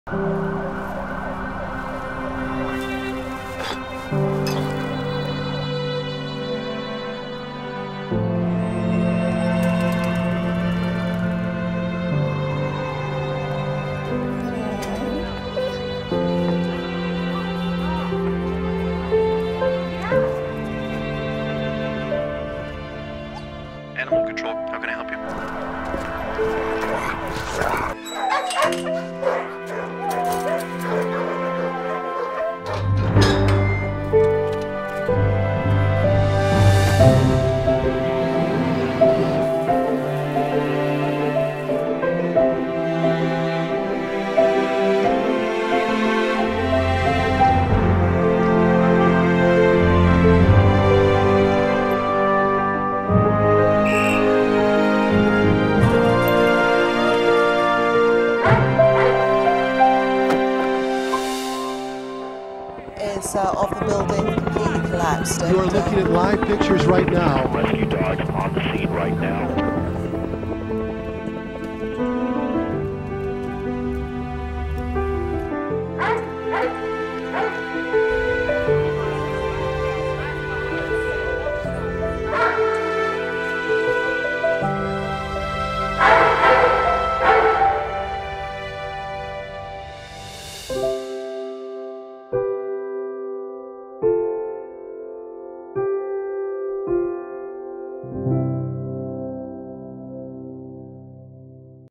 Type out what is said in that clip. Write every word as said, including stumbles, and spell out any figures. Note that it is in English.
Animal control, how can I help you? Is uh, of the building completely collapsed. You are looking at live pictures right now. Rescue dogs on the scene right now.